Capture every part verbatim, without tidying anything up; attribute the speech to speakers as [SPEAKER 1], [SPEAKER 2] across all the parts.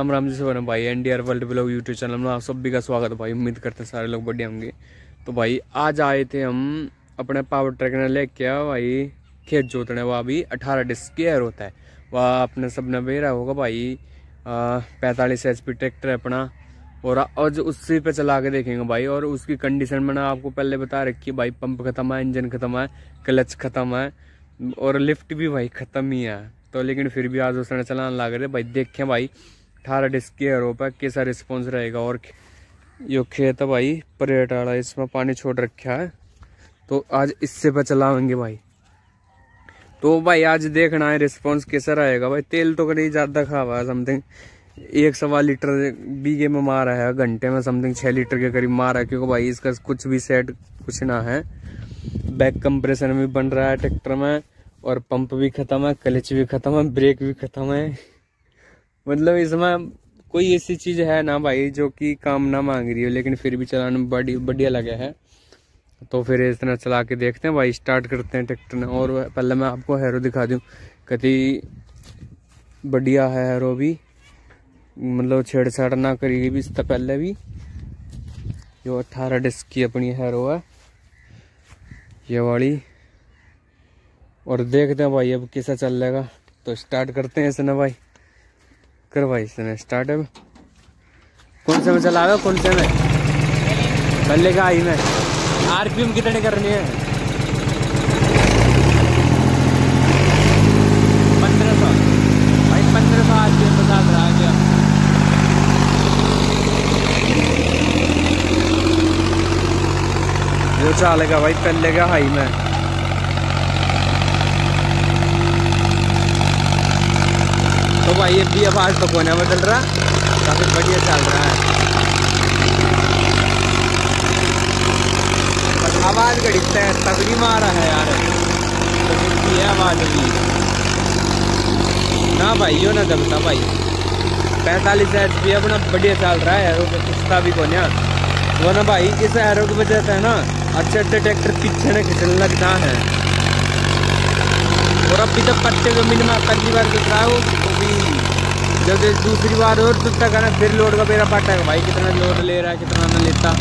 [SPEAKER 1] राम राम जी से बने भाई। NDR world blog YouTube channel में आप सभी का स्वागत है भाई। उम्मीद करते हैं सारे लोग बढ़िया होंगे। तो भाई आज आए थे हम अपने पावर ट्रैक ने लेके आ भाई खेत जोतने। वह भी अठारह डिस्क की एयर होता है। वह अपने सबने बेरा होगा भाई पैंतालीस एच पी ट्रैक्टर है अपना। और आज उसी पे चला के देखेंगे भाई। और उसकी कंडीशन मैंने आपको पहले बता रखी है भाई। पंप खत्म है, इंजन खत्म है, क्लच खत्म है और लिफ्ट भी भाई खत्म ही है। तो लेकिन फिर भी आज उसने चलाने लग रहे भाई। देखें भाई अठारह डिस्क की एयर पर कैसा रिस्पॉन्स रहेगा। और यो खेत है भाई परेट वाला, इसमें पानी छोड़ रखा है तो आज इससे पे चलाएंगे भाई। तो भाई आज देखना है रिस्पॉन्स कैसा रहेगा भाई। तेल तो कहीं ज्यादा खा हुआ है, समथिंग एक सवा लीटर बीघे में मारा है, घंटे में समथिंग छह लीटर के करीब मारा है। क्योंकि भाई इसका कुछ भी सेट कुछ ना है। बैक कंप्रेसर भी बन रहा है ट्रैक्टर में और पंप भी खत्म है, क्लच भी खत्म है, ब्रेक भी खत्म है। मतलब इसमें कोई ऐसी चीज है ना भाई जो कि काम ना मांग रही हो, लेकिन फिर भी चलाने में बड़ी बढ़िया लगे है। तो फिर इस तरह चला के देखते हैं भाई। स्टार्ट करते हैं ट्रैक्टर ने। और पहले मैं आपको हैरो दिखा दूं, कति बढ़िया है हैरो भी, मतलब छेड़छाड़ ना करेगी भी इससे पहले भी। जो अठारह डिस्क की अपनी हैरो है ये वाली। और देखते हैं भाई अब कैसा चल जाएगा। तो स्टार्ट करते हैं इसने भाई। कर भाई इसने स्टार्ट है। कौन से में चलावे, कौन से में पहले का आई में आरपीएम कितने करनी है? पंद्रह सौ भाई, पंद्रह सौ आरपीएम बता रहा है क्या? जो चलेगा भाई पहले का हाई में। तो भाई ये भी आवाज तो कोने में चल रहा, काफी बढ़िया चल रहा है। आवाज घड़ीता है, तगड़ी मारा है यार। तो है आवाज भी ना भाई, यो ना दबता भाई। पैंतालीस एच पी अपना बढ़िया चल रहा है। एरो पे कुछता भी को ना वो ना भाई। इस एरो की वजह से ना अच्छे अच्छे ट्रैक्टर पीछे न खिंचने लगता है। और अभी तक पत्ते जमीन में पहली बार दिख रहा हो तो भी जब दूसरी बार और तब तक है ना फिर लोड का मेरा पाटा है भाई। कितना लोड ले रहा है कितना ना लेता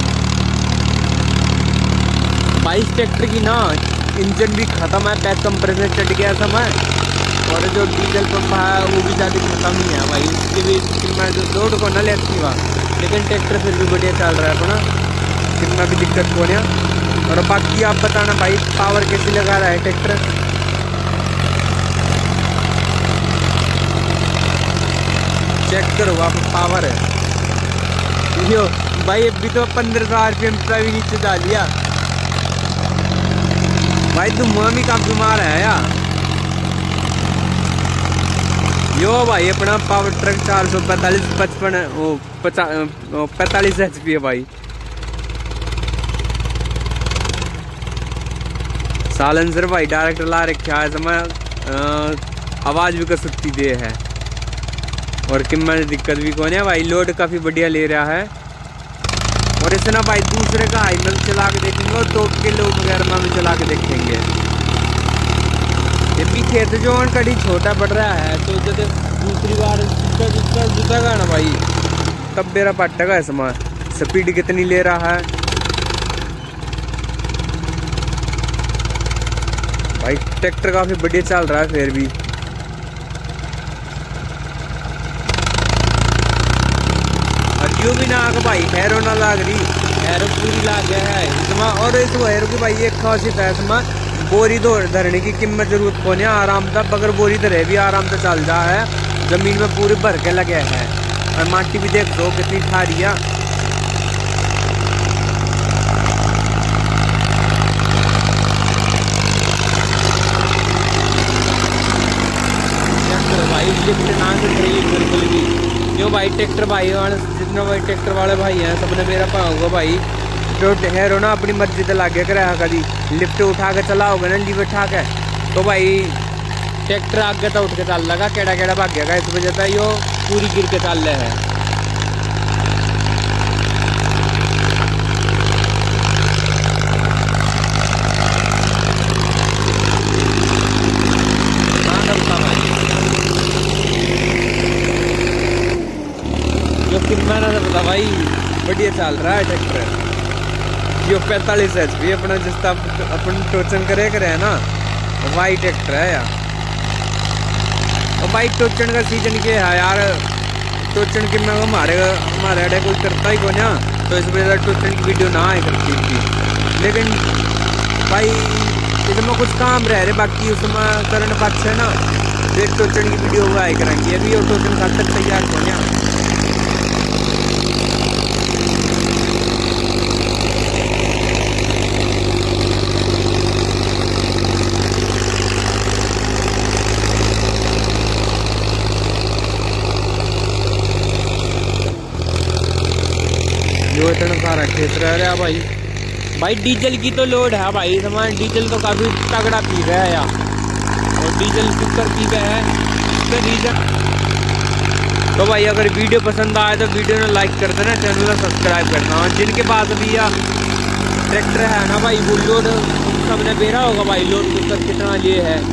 [SPEAKER 1] भाई। इस ट्रैक्टर की ना इंजन भी खत्म है, बैक कंप्रेसर चढ़ गया समय। और जो डीजल पंप है वो भी ज़्यादा खत्म ही है भाई। इसके भी मैं जो लोड को ना लेती हुआ, लेकिन ट्रैक्टर फिर भी बढ़िया चल रहा है अपना, कितना भी दिक्कत को नहीं। और बाकी आप बताना भाई पावर कैसे लगा रहा है ट्रैक्टर। चेक करो आप पावर है यो भाई। अभी तो पंद्रह सौ आरपीएम पर भी नीचे डाल दिया भाई। धुआं भी काफी मार है यार। यो भाई अपना पावर ट्रक चार सौ पैंतालीस पचपन वो पचा पैंतालीस एच पी है भाई। सालेंसर भाई डायरेक्ट ला रखा है समय। आवाज भी कर सकती दे है और किम्मत दिक्कत भी कौन है भाई। लोड काफी बढ़िया ले रहा है। और इसे ना भाई दूसरे का हाई में चला के देखेंगे और टॉप के लोग वगैरह में भी चला के देखेंगे। ये भी खेत जो कड़ी छोटा पड़ रहा है तो जब दूसरी बार जुटेगा ना भाई तब मेरा पटेगा। इसमें स्पीड कितनी ले रहा है भाई। ट्रैक्टर काफी बढ़िया चल रहा है फिर भी। यो भी ना आग भाई हैरो ना लाग रही, हैरो पूरी लाग गया है इसमें। और इस हैरो की भाई एक खासियत है इसमें, बोरी दौड़ धरने की कीमत जरूरत को नहीं। आराम से बगैर बोरी धरे भी आराम से चल रहा है। जमीन में पूरे भर के लगे हैं। और माटी भी देख दो कितनी ठारी है। भाई लिफ्ट ना बिल्कुल भी जो भाई ट्रैक्टर भाई वाले जितना भाई ट्रैक्टर वाले भाई हैं सबने मेरा पाऊंगा भाई। जो हैरो ना अपनी मर्जी से लागे कर कभी लिफ्ट उठा के चलाओगे ना लीवर उठा के तो भाई ट्रैक्टर आगे तो उठ के चल लगा केड़ा केड़ा भाग गया। इस वजह से यो पूरी गिर के चल रहे हैं। जो कि मैंने तो पता भाई बढ़िया चल रहा है ट्रैक्टर। जो पैंतालीस एच पी अपना जिस अपन टोचन करे करे है ना, वाई ट्रैक्टर है यार। और भाई टोचन का सीजन क्या है यार, टोचन के मैं हमारे हमारे अड़े कोई करता ही को ना, तो इस वजह से टोचन की वीडियो ना आए करती थी। लेकिन भाई इसमें कुछ काम रह रहे, बाकी उसमें करंट पास है ना, फिर टोचन की वीडियो आए करेंगे। अभी वो टोचन खाद तक तैयार हो ना। जो इतना सारा खेत रह रहा भाई। भाई डीजल की तो लोड है भाई, सामान डीजल तो काफी तगड़ा पी रहा है यार, और डीजल कुकर पी रहा है तो रीजन। तो भाई अगर वीडियो पसंद आए तो वीडियो ने लाइक कर देना, चैनल को सब्सक्राइब करना। और जिनके पास अभी यार ट्रैक्टर है ना भाई, वो लोड सबने बेरा होगा भाई, लोड कुकर कितना लिए है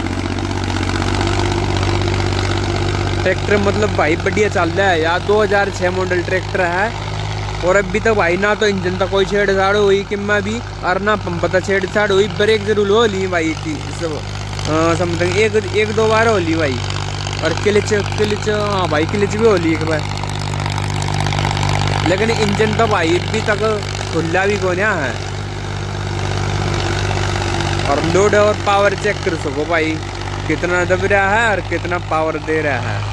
[SPEAKER 1] ट्रैक्टर। मतलब भाई बढ़िया चल रहा है यार, दो हजार छः मॉडल ट्रैक्टर है। और अभी तक भाई ना तो इंजन तक कोई छेड़छाड़ हुई कि मैं भी, और ना पंप तक छेड़छाड़ हुई। ब्रेक जरूर हो ली भाई की सब समथिंग एक एक दो बार हो ली भाई। और क्लिच क्लिच हाँ भाई क्लिच भी हो ली एक बार। लेकिन इंजन तो भाई अभी तक खुला भी कोन्या है। और लोड और पावर चेक कर सको भाई, कितना दब रहा है और कितना पावर दे रहा है।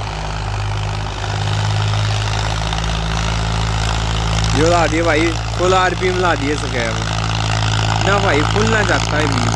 [SPEAKER 1] जो ला दिए भाई फुल आरपीएम ला दिए सके ना भाई, फुल ना जाता है भी।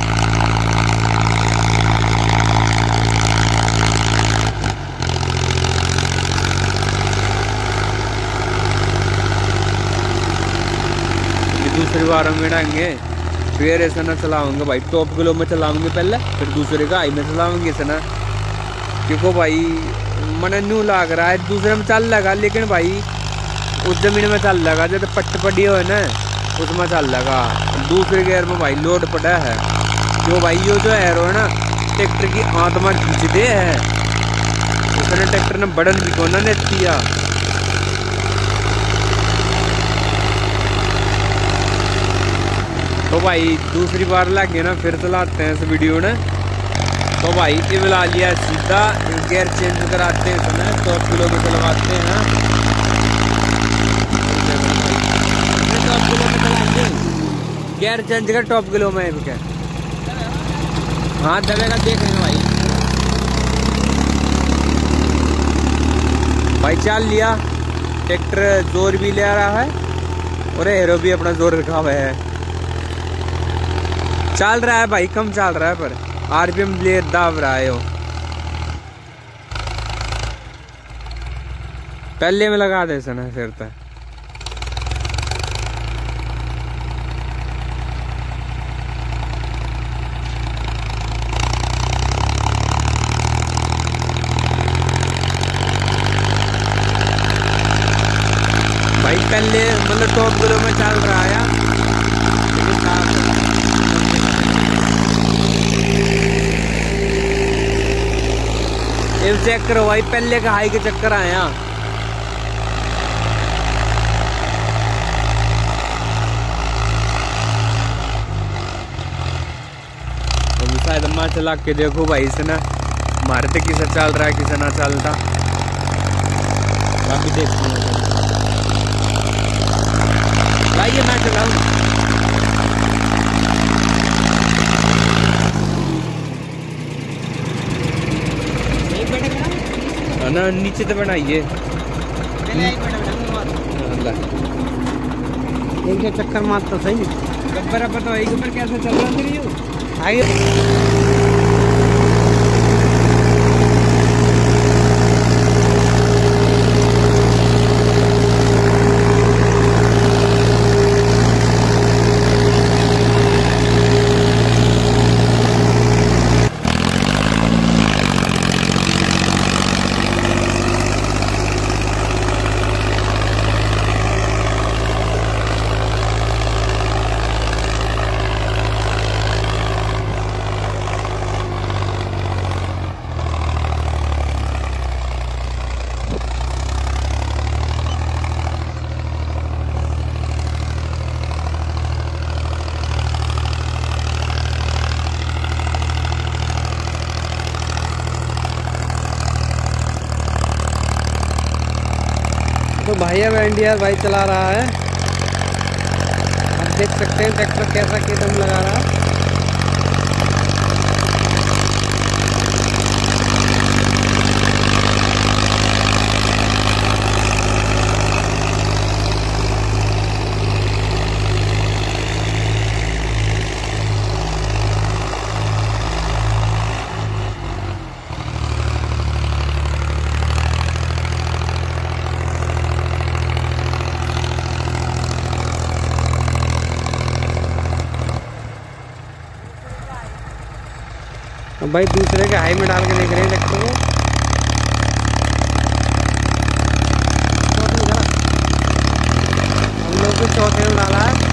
[SPEAKER 1] दूसरी बार हम मिलाएंगे, फिर ऐसा ना चलाऊंगे भाई, टॉप किलो में चलाऊंगे पहले, फिर दूसरे का हाई में चलाऊंगे ऐसा ना। क्योंकि भाई मन न्यू लग रहा है, दूसरे में चल लगा, लेकिन भाई उस जमीन में चल लगा जब पट्ट पड़ी हो ना, उसमें चल लगा। दूसरे गेयर में भाई लोड पड़ा है। जो भाई यो जो एरो है ना, ट्रैक्टर की आत्मा खींच दे है। उसने ट्रैक्टर ने बड़न भी कोना ने किया। तो भाई दूसरी बार लगे ना, फिर चलाते हैं इस वीडियो ने। तो भाई ये मिला लिया सीधा, गेयर चेंज कराते हैं इसमें, सौ किलो में चलवाते हैं। गेयर चेंज कर टॉप किलो में क्या, हाँ दबेगा देखेंगे भाई। भाई चल लिया ट्रैक्टर, जोर भी ले रहा है और हेरो भी अपना जोर रखा हुआ है। चल रहा है भाई, कम चल रहा है पर आरपीएम ले दाब रहा है। वो पहले में लगा दे सना फिर तो। भाई पहले मतलब टॉप किलो में चल रहा है, चेक करो भाई, पहले का हाई के चक्कर आया। तो शायद अम्मा चला के देखो भाई से ना, हमारे तो किसा चल रहा है किसा ना चलता, बाकी देखते हैं। लाइए मैं चलाऊं। ना नीचे तो बनाइए,
[SPEAKER 2] एक चक्कर मार तो सही।
[SPEAKER 1] गब्बर पता है ऊपर कैसे चल रहा है
[SPEAKER 2] आगे। तो भाई अब इंडिया भाई चला रहा है। आप देख सकते हैं ट्रैक्टर कैसा कदम लगा रहा है। अब भाई दूसरे के हाई में डाल के देख रहे हैं ट्रैक्टर को। हम लोग को चौथे में डाला है।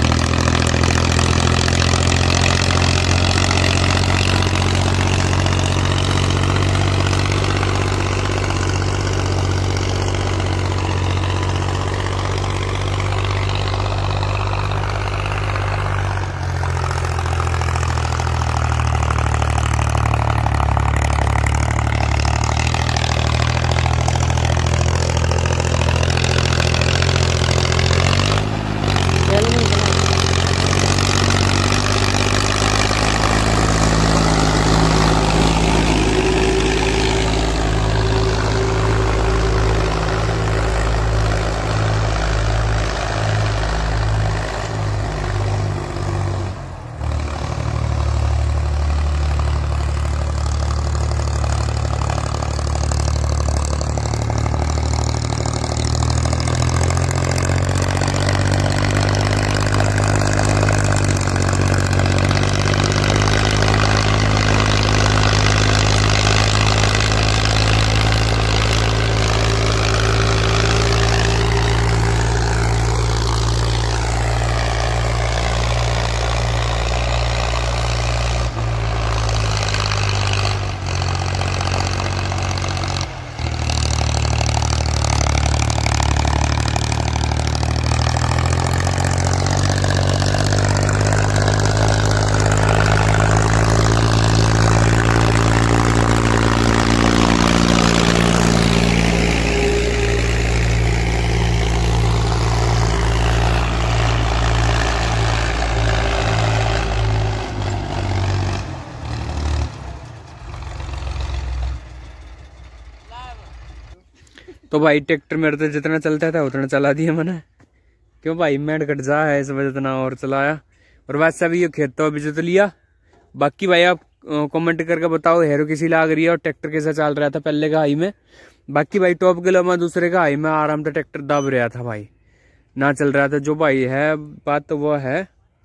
[SPEAKER 1] तो भाई ट्रैक्टर मेरे तो जितना चलता था उतना चला दिया मैंने, क्यों भाई मेड कट जा है इस वजह इतना और चलाया। और वैसे भी ये खेत तो अभी जोत लिया। बाकी भाई आप कमेंट करके बताओ हेरो किसी लाग रही है और ट्रैक्टर कैसा चल रहा था पहले का हाई में। बाकी भाई टॉप किलो में दूसरे का हाई में आराम से ट्रैक्टर दब रहा था भाई, ना चल रहा था। जो भाई है बात तो वो है।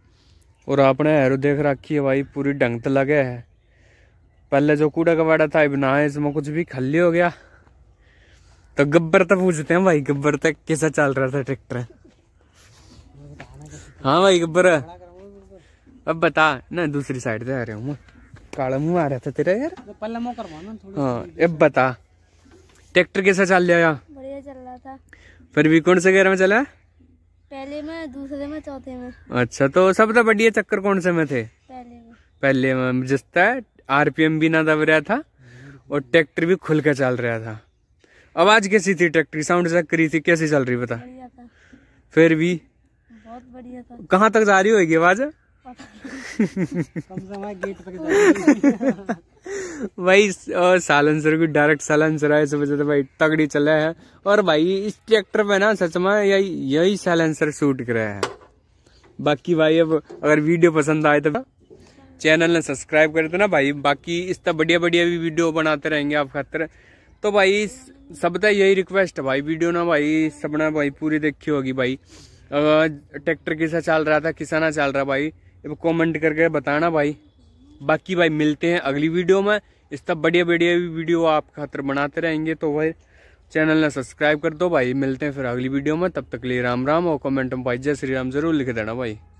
[SPEAKER 1] और आपने हेरो देख रखी है भाई पूरी ढंग तो लगे है। पहले जो कूड़ा कबाड़ा था बना है इसमें कुछ भी खल्ली हो गया। तो गब्बर तो पूछते हैं भाई, गब्बर तक कैसा चल रहा था ट्रैक्टर? हाँ भाई गब्बर अब बता ना, दूसरी साइड से आ रहा हूँ, काला मुंह आ रहा था तेरा यार। हाँ अब बता ट्रैक्टर कैसा चल रहा?
[SPEAKER 3] बढ़िया चल रहा था।
[SPEAKER 1] फिर भी कौन से गेयर में चला?
[SPEAKER 3] पहले में, दूसरे में, चौथे में।
[SPEAKER 1] अच्छा तो सब तो बढ़िया। चक्कर कौन से में थे?
[SPEAKER 3] पहले में।
[SPEAKER 1] पहले में जिसता आरपीएम भी ना दब रहा था और ट्रैक्टर भी खुल के चल रहा था। आवाज कैसी थी ट्रैक्टर की? साउंड चेक करी थी, कैसी चल रही बता?
[SPEAKER 3] बढ़िया था। फिर
[SPEAKER 1] भी
[SPEAKER 3] बहुत बढ़िया था।
[SPEAKER 1] कहाँ तक जा रही होगी आवाज?
[SPEAKER 2] गेट तक
[SPEAKER 1] भाई साइलेंसर की डायरेक्ट साइलेंसर है, इस वजह से भाई तगड़ी चला है। और भाई इस ट्रैक्टर पे ना सच में यही यही साइलेंसर शूट कर रहा है। बाकी भाई अब अगर वीडियो पसंद आए तो चैनल ने सब्सक्राइब कर देना भाई। बाकी इस तरह बढ़िया बढ़िया भी वीडियो बनाते रहेंगे आप खातिर। तो भाई सबका यही रिक्वेस्ट है भाई, वीडियो ना भाई सबने भाई पूरी देखी होगी भाई। ट्रैक्टर कैसा चल रहा था किसा ना चल रहा भाई, कमेंट करके बताना भाई। बाकी भाई मिलते हैं अगली वीडियो में। इस तरह बढ़िया बढ़िया वीडियो आप खातिर बनाते रहेंगे। तो भाई चैनल ने सब्सक्राइब कर दो भाई। मिलते हैं फिर अगली वीडियो में, तब तक लिए राम राम। और कमेंट में भाई जय श्री राम जरूर लिख देना भाई।